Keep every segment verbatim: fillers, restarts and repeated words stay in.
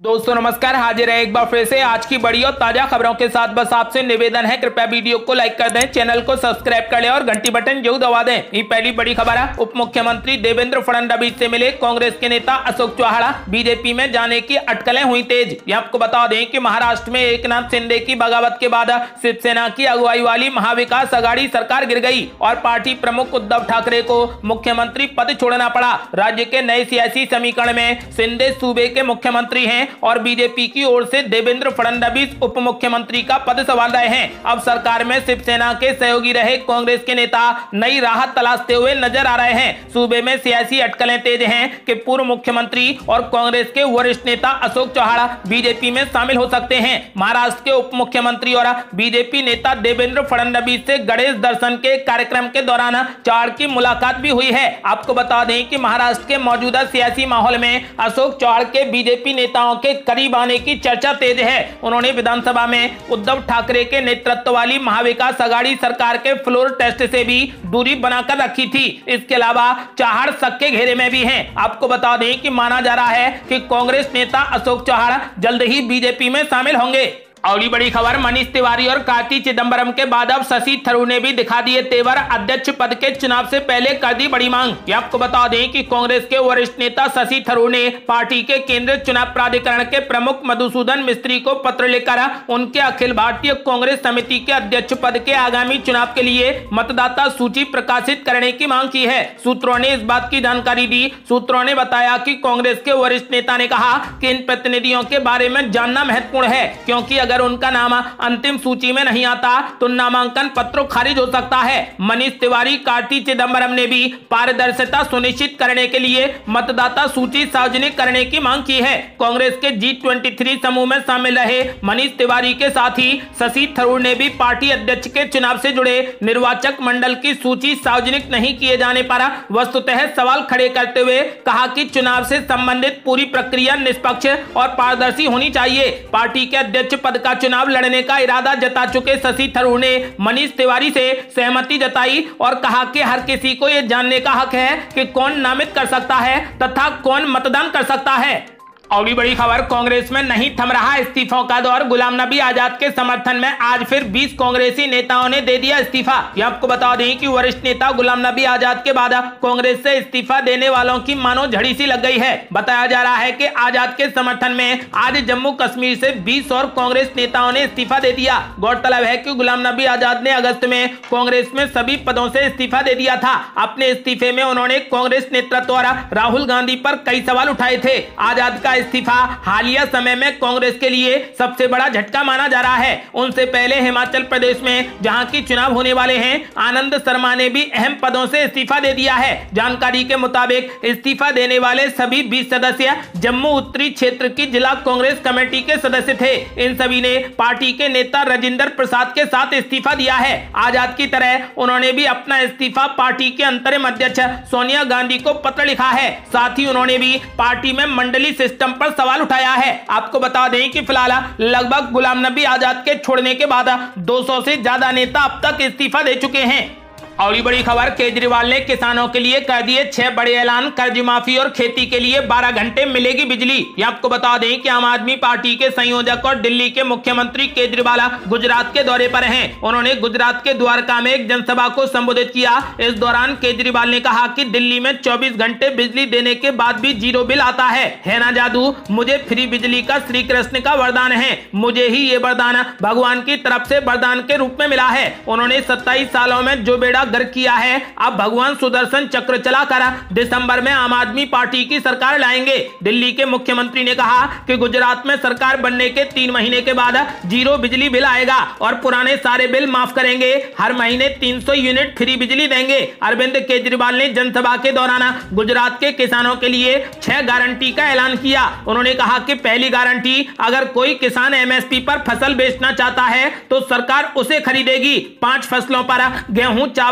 दोस्तों नमस्कार, हाजिर है एक बार फिर से आज की बड़ी और ताजा खबरों के साथ। बस आपसे निवेदन है, कृपया वीडियो को लाइक कर दें, चैनल को सब्सक्राइब कर लें और घंटी बटन जरूर दबा दें। ये पहली बड़ी खबर है। उप मुख्यमंत्री देवेंद्र फडणवीस से मिले कांग्रेस के नेता अशोक चौहान, बीजेपी में जाने की अटकलें हुई तेज। ये आपको बता दें कि महाराष्ट्र में एकनाथ शिंदे की बगावत के बाद शिवसेना की अगुवाई वाली महाविकास आघाड़ी सरकार गिर गई और पार्टी प्रमुख उद्धव ठाकरे को मुख्यमंत्री पद छोड़ना पड़ा। राज्य के नए सियासी समीकरण में शिंदे सूबे के मुख्यमंत्री हैं और बीजेपी की ओर से देवेंद्र फडणवीस उप मुख्यमंत्री का पद संभाल रहे हैं। अब सरकार में शिवसेना के सहयोगी रहे कांग्रेस के नेता नई राह तलाशते हुए नजर आ रहे हैं। सूबे में सियासी अटकलें तेज हैं कि पूर्व मुख्यमंत्री और कांग्रेस के वरिष्ठ नेता अशोक चौहान बीजेपी में शामिल हो सकते हैं। महाराष्ट्र के उप मुख्यमंत्री और बीजेपी नेता देवेंद्र फडणवीस से गणेश दर्शन के कार्यक्रम के दौरान चौहान की मुलाकात भी हुई है। आपको बता दें कि महाराष्ट्र के मौजूदा सियासी माहौल में अशोक चौहान के बीजेपी नेताओं के करीब आने की चर्चा तेज है। उन्होंने विधानसभा में उद्धव ठाकरे के नेतृत्व वाली महाविकास आघाड़ी सरकार के फ्लोर टेस्ट से भी दूरी बनाकर रखी थी। इसके अलावा चौहान शक के घेरे में भी हैं। आपको बता दें कि माना जा रहा है कि कांग्रेस नेता अशोक चौहान जल्द ही बीजेपी में शामिल होंगे। अगली बड़ी खबर, मनीष तिवारी और कार्ति चिदंबरम के बाद अब शशि थरूर ने भी दिखा दिए तेवर। अध्यक्ष पद के चुनाव से पहले कर दी बड़ी मांग। ये आपको बता दें कि कांग्रेस के वरिष्ठ नेता शशि थरूर ने पार्टी के केंद्रीय चुनाव प्राधिकरण के प्रमुख मधुसूदन मिस्त्री को पत्र लिखकर उनके अखिल भारतीय कांग्रेस समिति के अध्यक्ष पद के आगामी चुनाव के लिए मतदाता सूची प्रकाशित करने की मांग की है। सूत्रों ने इस बात की जानकारी दी। सूत्रों ने बताया कि कांग्रेस के वरिष्ठ नेता ने कहा कि इन प्रतिनिधियों के बारे में जानना महत्वपूर्ण है, क्योंकि अगर अगर उनका नाम अंतिम सूची में नहीं आता तो नामांकन पत्र खारिज हो सकता है। मनीष तिवारी, कार्ति चिदंबरम ने भी पारदर्शिता सुनिश्चित करने के लिए मतदाता सूची सार्वजनिक करने की मांग की है। कांग्रेस के जी ट्वेंटी थ्री समूह में शामिल रहे मनीष तिवारी के साथ ही शशि थरूर ने भी पार्टी अध्यक्ष के चुनाव से जुड़े निर्वाचक मंडल की सूची सार्वजनिक नहीं किए जाने पर वस्तुतः सवाल खड़े करते हुए कहा कि चुनाव से संबंधित पूरी प्रक्रिया निष्पक्ष और पारदर्शी होनी चाहिए। पार्टी के अध्यक्ष पद का चुनाव लड़ने का इरादा जता चुके शशि थरूर ने मनीष तिवारी से सहमति जताई और कहा कि हर किसी को यह जानने का हक है कि कौन नामित कर सकता है तथा कौन मतदान कर सकता है। अगली बड़ी खबर, कांग्रेस में नहीं थम रहा इस्तीफों का दौर। गुलाम नबी आजाद के समर्थन में आज फिर बीस कांग्रेसी नेताओं ने दे दिया इस्तीफा। यह आपको बता दें कि वरिष्ठ नेता गुलाम नबी आजाद के बाद कांग्रेस से इस्तीफा देने वालों की मानो झड़ी सी लग गई है। बताया जा रहा है कि आजाद के समर्थन में आज जम्मू कश्मीर से बीस और कांग्रेस नेताओं ने इस्तीफा दे दिया। गौरतलब है कि गुलाम नबी आजाद ने अगस्त में कांग्रेस में सभी पदों से इस्तीफा दे दिया था। अपने इस्तीफे में उन्होंने कांग्रेस नेतृत्व द्वारा राहुल गांधी पर कई सवाल उठाए थे। आजाद का इस्तीफा हालिया समय में कांग्रेस के लिए सबसे बड़ा झटका माना जा रहा है। उनसे पहले हिमाचल प्रदेश में जहां की चुनाव होने वाले हैं, आनंद शर्मा ने भी अहम पदों से इस्तीफा दे दिया है। जानकारी के मुताबिक इस्तीफा देने वाले सभी बीस सदस्य जम्मू उत्तरी क्षेत्र की जिला कांग्रेस कमेटी के सदस्य थे। इन सभी ने पार्टी के नेता राजेंद्र प्रसाद के साथ इस्तीफा दिया है। आजाद की तरह उन्होंने भी अपना इस्तीफा पार्टी के अंतरिम अध्यक्ष सोनिया गांधी को पत्र लिखा है। साथ ही उन्होंने भी पार्टी में मंडली सिस्टम पर सवाल उठाया है। आपको बता दें कि फिलहाल लगभग गुलाम नबी आजाद के छोड़ने के बाद दो सौ से ज्यादा नेता अब तक इस्तीफा दे चुके हैं। अगली बड़ी खबर, केजरीवाल ने किसानों के लिए कर दिए छह बड़े ऐलान। कर्ज माफी और खेती के लिए बारह घंटे मिलेगी बिजली। ये आपको बता दें कि आम आदमी पार्टी के संयोजक और दिल्ली के मुख्यमंत्री केजरीवाल गुजरात के दौरे पर हैं। उन्होंने गुजरात के द्वारका में एक जनसभा को संबोधित किया। इस दौरान केजरीवाल ने कहा कि दिल्ली में चौबीस घंटे बिजली देने के बाद भी जीरो बिल आता है है ना जादू। मुझे फ्री बिजली का श्री कृष्ण का वरदान है। मुझे ही ये वरदान भगवान की तरफ से वरदान के रूप में मिला है। उन्होंने सत्ताईस सालों में जो बेड़ा गर्क किया है, अब भगवान सुदर्शन चक्र चलाकर दिसंबर में आम आदमी पार्टी की सरकार लाएंगे। दिल्ली के मुख्यमंत्री ने कहा कि गुजरात में सरकार बनने के तीन महीने के बाद जीरो बिजली बिल आएगा और पुराने सारे बिल माफ करेंगे। हर महीने तीन सौ यूनिट फ्री बिजली देंगे। अरविंद केजरीवाल ने जनसभा के दौरान गुजरात के किसानों के लिए छह गारंटी का ऐलान किया। उन्होंने कहा कि पहली गारंटी, अगर कोई किसान एमएसपी पर फसल बेचना चाहता है तो सरकार उसे खरीदेगी। पांच फसलों पर गेहूं, चावल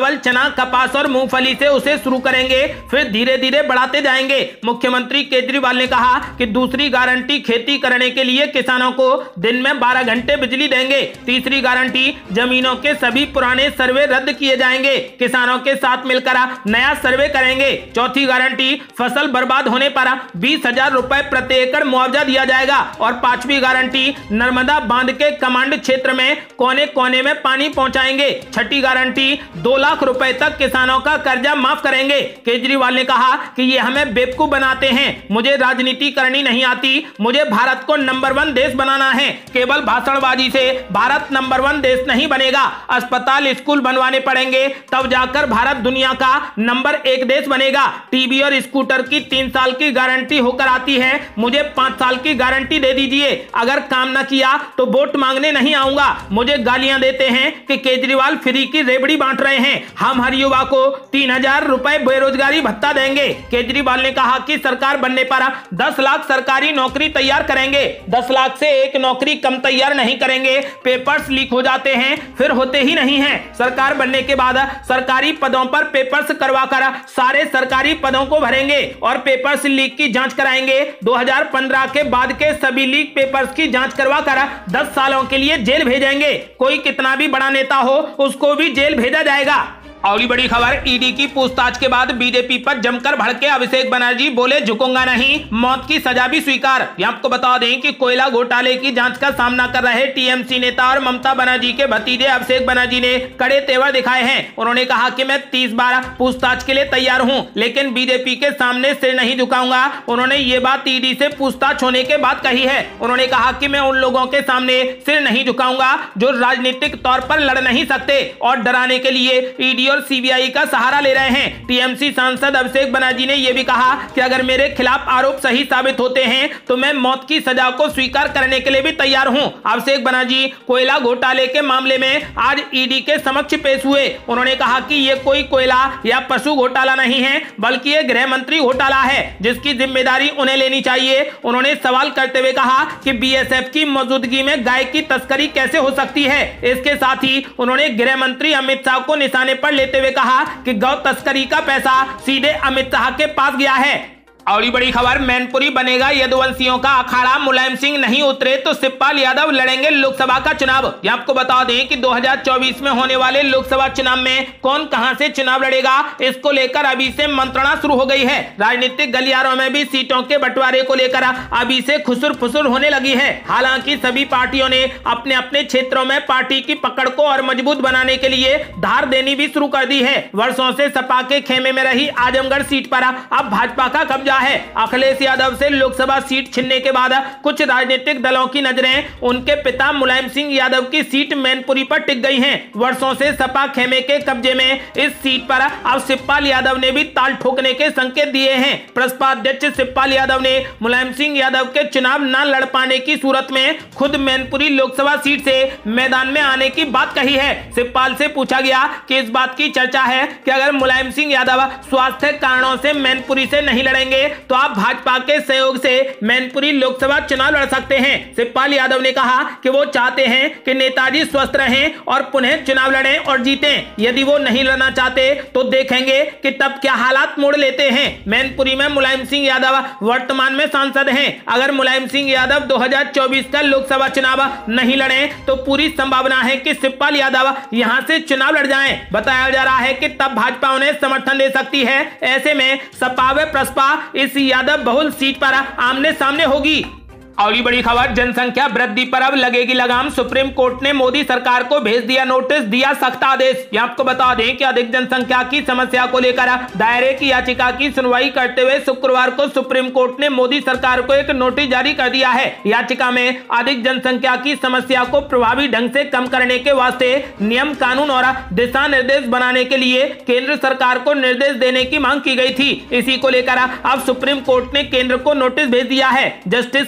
चावल, चना, कपास और मूंगफली से उसे शुरू करेंगे, फिर धीरे धीरे बढ़ाते जाएंगे। मुख्यमंत्री केजरीवाल ने कहा कि दूसरी गारंटी खेती करने के लिए किसानों को दिन में बारह घंटे बिजली देंगे। तीसरी गारंटी जमीनों के सभी पुराने सर्वे रद्द किए जाएंगे, किसानों के साथ मिलकर नया सर्वे करेंगे। चौथी गारंटी फसल बर्बाद होने पर बीस हजार रुपए प्रति एकड़ मुआवजा दिया जाएगा। और पांचवी गारंटी नर्मदा बांध के कमांड क्षेत्र में कोने कोने में पानी पहुंचाएंगे। छठी गारंटी दो लाख रुपए तक किसानों का कर्जा माफ करेंगे। केजरीवाल ने कहा कि ये हमें बेवकूफ बनाते हैं, मुझे राजनीति करनी नहीं आती, मुझे भारत को नंबर वन देश बनाना है। केवल भाषणबाजी से भारत नंबर वन देश नहीं बनेगा, अस्पताल स्कूल बनवाने पड़ेंगे, तब जाकर भारत दुनिया का नंबर एक देश बनेगा। टीवी और स्कूटर की तीन साल की गारंटी होकर आती है, मुझे पांच साल की गारंटी दे दीजिए। अगर काम न किया तो वोट मांगने नहीं आऊंगा। मुझे गालियां देते हैं कि केजरीवाल फ्री की रेबड़ी बांट रहे हैं। हम हर युवा को तीन हजार रुपए बेरोजगारी भत्ता देंगे। केजरीवाल ने कहा कि सरकार बनने पर दस लाख सरकारी नौकरी तैयार करेंगे। दस लाख से एक नौकरी कम तैयार नहीं करेंगे। पेपर्स लीक हो जाते हैं, फिर होते ही नहीं है। सरकार बनने के बाद सरकारी पदों पर पेपर्स करवाकर सारे सरकारी पदों को भरेंगे और पेपर्स लीक की जांच कराएंगे। दो हजार पंद्रह के बाद के सभी लीक पेपर्स की जांच करवाकर दस सालों के लिए जेल भेजेंगे। कोई कितना भी बड़ा नेता हो उसको भी जेल भेजा जाएगा। अगली बड़ी खबर, ईडी की पूछताछ के बाद बीजेपी पर जमकर भड़के अभिषेक बनर्जी, बोले झुकूंगा नहीं, मौत की सजा भी स्वीकार। आपको बता दें कि कोयला घोटाले की जांच का सामना कर रहे टीएमसी नेता और ममता बनर्जी के भतीजे अभिषेक बनर्जी ने कड़े तेवर दिखाए हैं। उन्होंने कहा कि मैं तीस बार पूछताछ के लिए तैयार हूं, लेकिन बीजेपी के सामने सिर नहीं झुकाऊंगा। उन्होंने ये बात ईडी से पूछताछ होने के बाद कही है। उन्होंने कहा कि मैं उन लोगों के सामने सिर नहीं झुकाऊंगा जो राजनीतिक तौर पर लड़ नहीं सकते और डराने के लिए ईडी और सीबीआई का सहारा ले रहे हैं। टीएमसी सांसद अभिषेक बनर्जी ने यह भी कहा कि अगर मेरे खिलाफ आरोप सही साबित होते हैं तो मैं मौत की सजा को स्वीकार करने के लिए भी तैयार हूं। अभिषेक बनर्जी कोयला घोटाले के मामले में आज ईडी के समक्ष पेश हुए। उन्होंने कहा कि यह कोई कोयला या पशु घोटाला नहीं है, बल्कि यह गृह मंत्री घोटाला है जिसकी जिम्मेदारी उन्हें लेनी चाहिए। उन्होंने सवाल करते हुए कहा कि बीएसएफ की मौजूदगी में गाय की तस्करी कैसे हो सकती है। इसके साथ ही उन्होंने गृह मंत्री अमित शाह को निशाने पर लेते हुए कहा कि गौ तस्करी का पैसा सीधे अमित शाह के पास गया है। अगली बड़ी खबर, मैनपुरी बनेगा यदुवंशियों का अखाड़ा, मुलायम सिंह नहीं उतरे तो शिवपाल यादव लड़ेंगे लोकसभा का चुनाव। आपको बता दें कि दो हजार चौबीस में होने वाले लोकसभा चुनाव में कौन कहां से चुनाव लड़ेगा, इसको लेकर अभी से मंत्रणा शुरू हो गई है। राजनीतिक गलियारों में भी सीटों के बंटवारे को लेकर अभी से खुसुर फुसुर होने लगी है। हालांकि सभी पार्टियों ने अपने अपने क्षेत्रों में पार्टी की पकड़ को और मजबूत बनाने के लिए धार देनी भी शुरू कर दी है। वर्षों से सपा के खेमे में रही आजमगढ़ सीट पर अब भाजपा का कब्जा है। अखिलेश यादव से लोकसभा सीट छीनने के बाद कुछ राजनीतिक दलों की नजरें उनके पिता मुलायम सिंह यादव की सीट मैनपुरी पर टिक गई हैं। वर्षों से सपा खेमे के कब्जे में इस सीट पर अब शिवपाल यादव ने भी ताल ठोकने के संकेत दिए हैं। प्रसपा अध्यक्ष शिवपाल यादव ने मुलायम सिंह यादव के चुनाव न लड़ पाने की सूरत में खुद मैनपुरी लोकसभा सीट से मैदान में आने की बात कही है। शिवपाल से पूछा गया कि इस बात की चर्चा है कि अगर मुलायम सिंह यादव स्वास्थ्य कारणों से मैनपुरी से नहीं लड़ेंगे तो आप भाजपा के सहयोग से मैनपुरी लोकसभा चुनाव लड़ सकते हैं। शिवपाल यादव ने कहा कि वो चाहते हैं कि नेताजी स्वस्थ रहें और पुनः चुनाव लड़ें और जीतें। यदि वो नहीं लड़ना चाहते तो देखेंगे कि तब क्या हालात मोड़ लेते हैं। मैनपुरी में मुलायम सिंह यादव वर्तमान में सांसद हैं। अगर मुलायम सिंह यादव दो हजार चौबीस का लोकसभा चुनाव नहीं लड़े तो पूरी संभावना है कि शिवपाल यादव यहां से चुनाव लड़ जाएं। बताया जा रहा है कि तब भाजपा उन्हें समर्थन दे सकती है। ऐसे में सपा व प्रसपा इस यादव बहुल सीट पर आमने सामने होगी। अगली बड़ी खबर, जनसंख्या वृद्धि पर अब लगेगी लगाम, सुप्रीम कोर्ट ने मोदी सरकार को भेज दिया नोटिस, दिया सख्त आदेश। आपको बता दें कि अधिक जनसंख्या की समस्या को लेकर दायरे की याचिका की सुनवाई करते हुए शुक्रवार को सुप्रीम कोर्ट ने मोदी सरकार को एक नोटिस जारी कर दिया है। याचिका में अधिक जनसंख्या की समस्या को प्रभावी ढंग से कम करने के वास्ते नियम कानून और दिशा निर्देश बनाने के लिए केंद्र सरकार को निर्देश देने की मांग की गई थी। इसी को लेकर अब सुप्रीम कोर्ट ने केंद्र को नोटिस भेज दिया है। जस्टिस के एम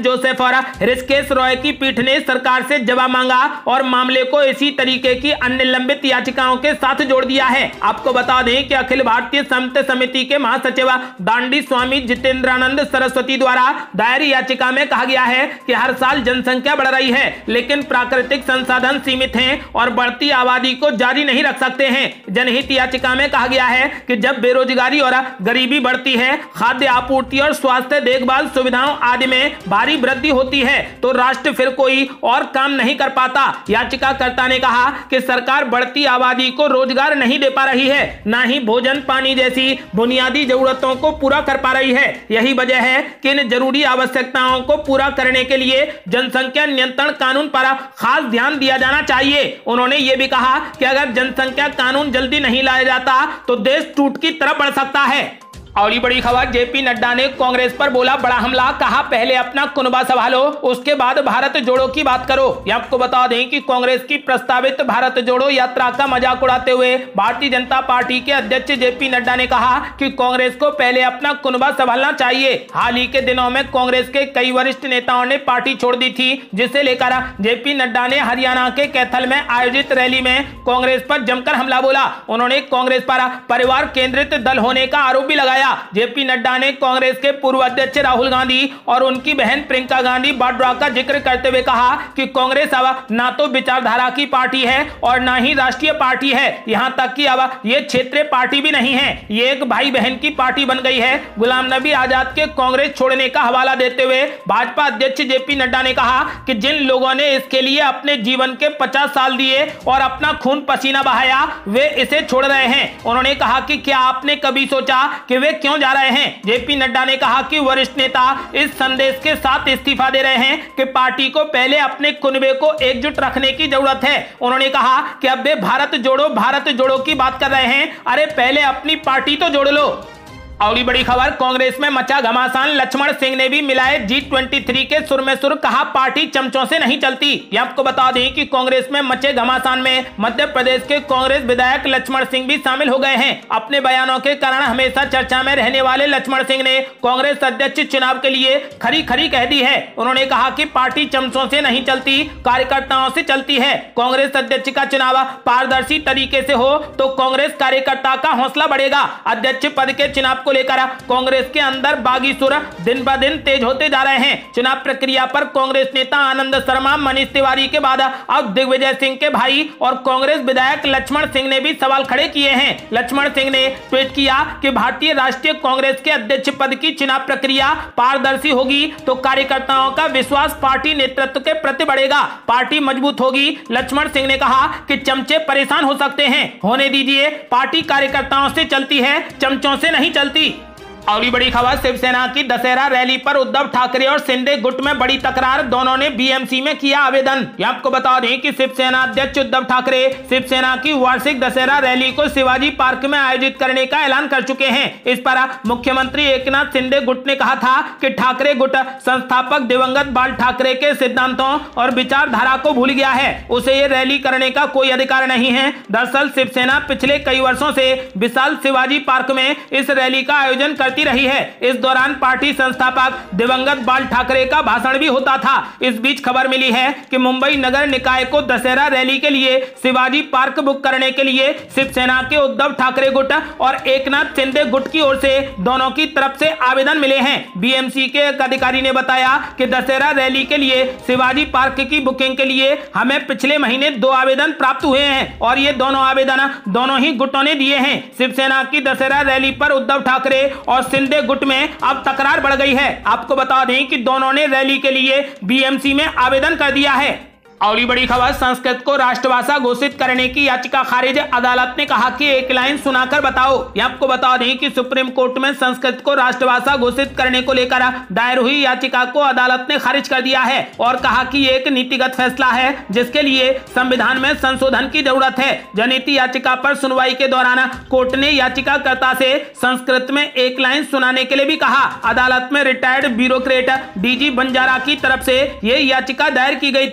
जोसेफ और ऋषिकेश रॉय की पीठ ने सरकार से जवाब मांगा और मामले को इसी तरीके की अन्य लंबित याचिकाओं के साथ जोड़ दिया है। आपको बता दें कि अखिल भारतीय संत समिति के महासचिव दांडी स्वामी जितेंद्रानंद सरस्वती द्वारा दायर याचिका में कहा गया है कि हर साल जनसंख्या बढ़ रही है, लेकिन प्राकृतिक संसाधन सीमित हैं और बढ़ती आबादी को जारी नहीं रख सकते हैं। जनहित याचिका में कहा गया है कि जब बेरोजगारी और गरीबी बढ़ती है, खाद्य आपूर्ति और स्वास्थ्य देखभाल सुविधाओं आदि में भारी वृद्धि होती है, तो राष्ट्र फिर कोई और काम नहीं कर पाता। याचिकाकर्ता ने कहा कि सरकार बढ़ती आबादी को रोजगार नहीं दे पा रही है, न ही भोजन पानी जैसी बुनियादी जरूरतों को पूरा कर पा रही है। यही वजह है कि इन जरूरी आवश्यकताओं को पूरा करने के लिए जनसंख्या नियंत्रण कानून पर खास ध्यान दिया जाना चाहिए। उन्होंने ये भी कहा कि अगर जनसंख्या कानून जल्दी नहीं लाया जाता तो देश टूट की तरफ बढ़ सकता है। और बड़ी खबर, जेपी नड्डा ने कांग्रेस पर बोला बड़ा हमला, कहा पहले अपना कुनबा संभालो उसके बाद भारत जोड़ो की बात करो। ये आपको बता दें कि कांग्रेस की प्रस्तावित भारत जोड़ो यात्रा का मजाक उड़ाते हुए भारतीय जनता पार्टी के अध्यक्ष जेपी नड्डा ने कहा कि कांग्रेस को पहले अपना कुनबा संभालना चाहिए। हाल ही के दिनों में कांग्रेस के कई वरिष्ठ नेताओं ने पार्टी छोड़ दी थी, जिसे लेकर जेपी नड्डा ने हरियाणा के कैथल में आयोजित रैली में कांग्रेस पर जमकर हमला बोला। उन्होंने कांग्रेस पर परिवार केंद्रित दल होने का आरोप भी लगाया। जेपी नड्डा ने कांग्रेस के पूर्व अध्यक्ष राहुल गांधी और उनकी बहन प्रियंका गांधी वाड्रा का जिक्र करते हुए कहा कि कांग्रेस अब ना तो विचारधारा की पार्टी है और ना ही राष्ट्रीय पार्टी है, यहां तक कि अब ये क्षेत्रीय पार्टी भी नहीं है, ये एक भाई बहन की पार्टी बन गई है। गुलाम नबी आजाद के कांग्रेस छोड़ने का हवाला देते हुए भाजपा अध्यक्ष जेपी नड्डा ने कहा कि जिन लोगों ने इसके लिए अपने जीवन के पचास साल दिए और अपना खून पसीना बहाया, वे इसे छोड़ रहे हैं। उन्होंने कहा कि क्या आपने कभी सोचा कि वे क्यों जा रहे हैं। जेपी नड्डा ने कहा कि वरिष्ठ नेता इस संदेश के साथ इस्तीफा दे रहे हैं कि पार्टी को पहले अपने कुनबे को एकजुट रखने की जरूरत है। उन्होंने कहा कि अब वे भारत जोड़ो भारत जोड़ो की बात कर रहे हैं, अरे पहले अपनी पार्टी तो जोड़ लो। और बड़ी खबर, कांग्रेस में मचा घमासान, लक्ष्मण सिंह ने भी मिलाए जी ट्वेंटी थ्री के सुर में सुर, कहा पार्टी चमचों से नहीं चलती। ये आपको बता दें कि कांग्रेस में मचे घमासान में मध्य प्रदेश के कांग्रेस विधायक लक्ष्मण सिंह भी शामिल हो गए हैं। अपने बयानों के कारण हमेशा चर्चा में रहने वाले लक्ष्मण सिंह ने कांग्रेस अध्यक्ष चुनाव के लिए खरी खरी कह दी है। उन्होंने कहा कि पार्टी चमचों से नहीं चलती, कार्यकर्ताओं से चलती है। कांग्रेस अध्यक्ष का चुनाव पारदर्शी तरीके से हो तो कांग्रेस कार्यकर्ता का हौसला बढ़ेगा। अध्यक्ष पद के चुनाव को लेकर कांग्रेस के अंदर बागी सुर दिन ब दिन तेज होते जा रहे हैं। चुनाव प्रक्रिया पर कांग्रेस नेता आनंद शर्मा, मनीष तिवारी के बाद अब दिग्विजय सिंह के भाई और कांग्रेस विधायक लक्ष्मण सिंह ने भी सवाल खड़े किए हैं। लक्ष्मण सिंह ने ट्वीट किया कि भारतीय राष्ट्रीय कांग्रेस के अध्यक्ष पद की चुनाव प्रक्रिया पारदर्शी होगी तो कार्यकर्ताओं का विश्वास पार्टी नेतृत्व के प्रति बढ़ेगा, पार्टी मजबूत होगी। लक्ष्मण सिंह ने कहा कि चमचे परेशान हो सकते हैं, होने दीजिए, पार्टी कार्यकर्ताओं से चलती है, चमचों से नहीं चलती। अगली बड़ी खबर, शिवसेना की दशहरा रैली पर उद्धव ठाकरे और शिंदे गुट में बड़ी तकरार, दोनों ने बीएमसी में किया आवेदन। ये आपको बता दें कि शिवसेना अध्यक्ष उद्धव ठाकरे शिवसेना की वार्षिक दशहरा रैली को शिवाजी पार्क में आयोजित करने का ऐलान कर चुके हैं। इस पर मुख्यमंत्री एकनाथ शिंदे गुट ने कहा था कि ठाकरे गुट संस्थापक दिवंगत बाल ठाकरे के सिद्धांतों और विचारधारा को भूल गया है, उसे ये रैली करने का कोई अधिकार नहीं है। दरअसल शिवसेना पिछले कई वर्षों से विशाल शिवाजी पार्क में इस रैली का आयोजन कर रही है। इस दौरान पार्टी संस्थापक दिवंगत बाल ठाकरे का भाषण भी होता था। इस बीच खबर मिली है कि मुंबई नगर निकाय को दशहरा रैली के लिए शिवाजी पार्क बुक करने के लिए शिवसेना के उद्धव ठाकरे गुट और एकनाथ शिंदे गुट की ओर से दोनों की तरफ से आवेदन मिले हैं। बीएमसी के एक अधिकारी ने बताया कि दशहरा रैली के लिए शिवाजी पार्क की बुकिंग के लिए हमें पिछले महीने दो आवेदन प्राप्त हुए हैं और ये दोनों आवेदन दोनों ही गुटों ने दिए हैं। शिवसेना की दशहरा रैली पर उद्धव ठाकरे और शिंदे गुट में अब तकरार बढ़ गई है। आपको बता दें कि दोनों ने रैली के लिए बीएमसी में आवेदन कर दिया है। अगली बड़ी खबर, संस्कृत को राष्ट्रभाषा घोषित करने की याचिका खारिज, अदालत ने कहा कि एक लाइन सुनाकर बताओ। ये आपको बता दें कि सुप्रीम कोर्ट में संस्कृत को राष्ट्रभाषा घोषित करने को लेकर दायर हुई याचिका को अदालत ने खारिज कर दिया है और कहा कि ये एक नीतिगत फैसला है जिसके लिए संविधान में संशोधन की जरूरत है। जनहित याचिका पर सुनवाई के दौरान कोर्ट ने याचिकाकर्ता से संस्कृत में एक लाइन सुनाने के लिए भी कहा। अदालत में रिटायर्ड ब्यूरोक्रेट डीजी बंजारा की तरफ से ये याचिका दायर की गई थी।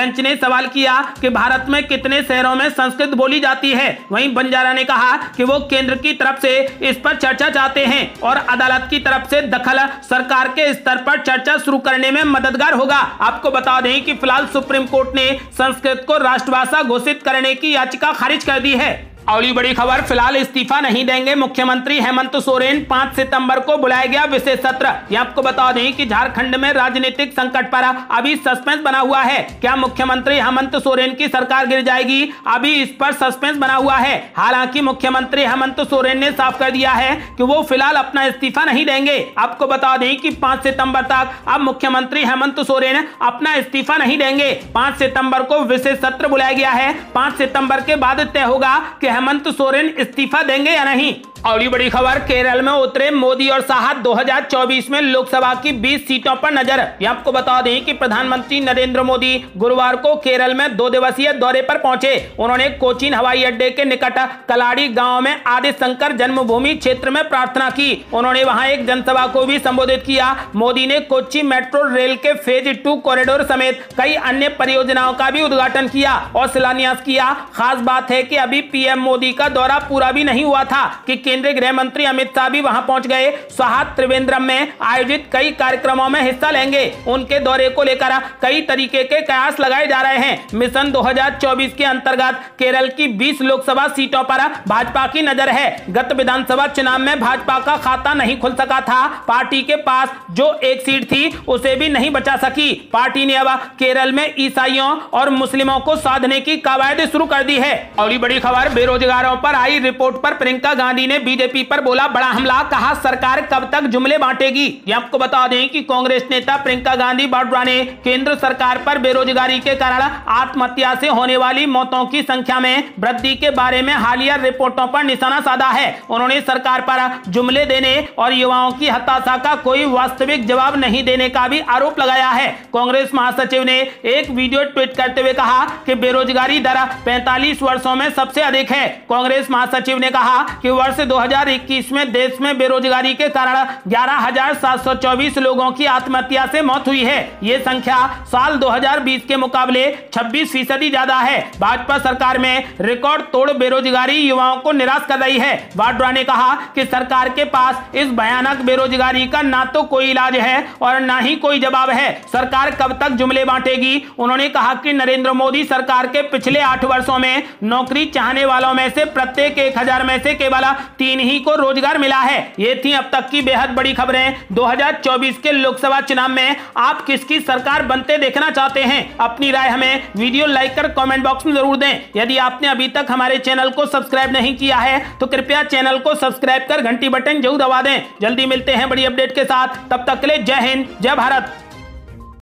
बेंच ने सवाल किया कि भारत में कितने शहरों में संस्कृत बोली जाती है। वहीं बंजारा ने कहा कि वो केंद्र की तरफ से इस पर चर्चा चाहते हैं और अदालत की तरफ से दखल सरकार के स्तर पर चर्चा शुरू करने में मददगार होगा। आपको बता दें कि फिलहाल सुप्रीम कोर्ट ने संस्कृत को राष्ट्रभाषा घोषित करने की याचिका खारिज कर दी है। अगली बड़ी खबर, फिलहाल इस्तीफा नहीं देंगे मुख्यमंत्री हेमंत सोरेन, पांच सितंबर को बुलाया गया विशेष सत्र। ये आपको बता दें कि झारखंड में राजनीतिक संकट पर अभी सस्पेंस बना हुआ है। क्या मुख्यमंत्री हेमंत सोरेन की सरकार गिर जाएगी? अभी इस पर सस्पेंस बना हुआ है। हालांकि मुख्यमंत्री हेमंत सोरेन ने साफ कर दिया है कि वो फिलहाल अपना इस्तीफा नहीं देंगे। आपको बता दें कि पांच सितंबर तक अब मुख्यमंत्री हेमंत सोरेन अपना इस्तीफा नहीं देंगे। पांच सितंबर को विशेष सत्र बुलाया गया है। पांच सितंबर के बाद तय होगा कि हेमंत सोरेन इस्तीफा देंगे या नहीं। अगली बड़ी खबर, केरल में उतरे मोदी और शाह दो हज़ार चौबीस में लोकसभा की बीस सीटों पर नजर। ये आपको बता दें कि प्रधानमंत्री नरेंद्र मोदी गुरुवार को केरल में दो दिवसीय दौरे पर पहुंचे। उन्होंने कोचीन हवाई अड्डे के निकट कलाड़ी गांव में आदि शंकर जन्मभूमि क्षेत्र में प्रार्थना की। उन्होंने वहां एक जनसभा को भी संबोधित किया। मोदी ने कोच्चि मेट्रो रेल के फेज टू कॉरिडोर समेत कई अन्य परियोजनाओं का भी उद्घाटन किया और शिलान्यास किया। खास बात है कि अभी पीएम मोदी का दौरा पूरा भी नहीं हुआ था कि केंद्रीय गृह मंत्री अमित शाह भी वहां पहुंच गए। शाह त्रिवेंद्रम में आयोजित कई कार्यक्रमों में हिस्सा लेंगे। उनके दौरे को लेकर कई तरीके के कयास लगाए जा रहे हैं। मिशन दो हज़ार चौबीस के अंतर्गत केरल की बीस लोकसभा सीटों पर भाजपा की नजर है। गत विधानसभा चुनाव में भाजपा का खाता नहीं खुल सका था। पार्टी के पास जो एक सीट थी उसे भी नहीं बचा सकी। पार्टी ने अब केरल में ईसाइयों और मुस्लिमों को साधने की कवायद शुरू कर दी है। अगली बड़ी खबर, बेरोजगारों पर आई रिपोर्ट पर प्रियंका गांधी ने बीजेपी पर बोला बड़ा हमला। कहा सरकार कब तक जुमले बांटेगी। ये आपको बता दें कि कांग्रेस नेता प्रियंका गांधी वाड्रा ने केंद्र सरकार पर बेरोजगारी के कारण आत्महत्या से होने वाली मौतों की संख्या में वृद्धि के बारे में हालिया रिपोर्टों पर निशाना साधा है। उन्होंने सरकार पर जुमले देने और युवाओं की हताशा का कोई वास्तविक जवाब नहीं देने का भी आरोप लगाया है। कांग्रेस महासचिव ने एक वीडियो ट्वीट करते हुए कहा कि बेरोजगारी दर पैंतालीस वर्षों में सबसे अधिक है। कांग्रेस महासचिव ने कहा कि वर्ष दो हज़ार इक्कीस में देश में बेरोजगारी के कारण ग्यारह हज़ार सात सौ चौबीस लोगों की आत्महत्या से मौत हुई है। ये संख्या साल दो हज़ार बीस के मुकाबले छब्बीस फीसदी ज्यादा है। भाजपा सरकार में रिकॉर्ड तोड़ बेरोजगारी युवाओं को निराश कर रही है। वाड्रा ने कहा कि सरकार के पास इस भयानक बेरोजगारी का ना तो कोई इलाज है और ना ही कोई जवाब है। सरकार कब तक जुमले बांटेगी। उन्होंने कहा कि नरेंद्र मोदी सरकार के पिछले आठ वर्षों में नौकरी चाहने वालों में से प्रत्येक एक हजार में से केवल तीन ही को रोजगार मिला है। ये थी अब तक की बेहद बड़ी खबरें। दो हज़ार चौबीस के लोकसभा चुनाव में आप किसकी सरकार बनते देखना चाहते हैं? अपनी राय हमें वीडियो लाइक कर कमेंट बॉक्स में जरूर दें। यदि आपने अभी तक हमारे चैनल को सब्सक्राइब नहीं किया है तो कृपया चैनल को सब्सक्राइब कर घंटी बटन जरूर दबा दें। जल्दी मिलते हैं बड़ी अपडेट के साथ। तब तक के लिए जय हिंद, जय भारत।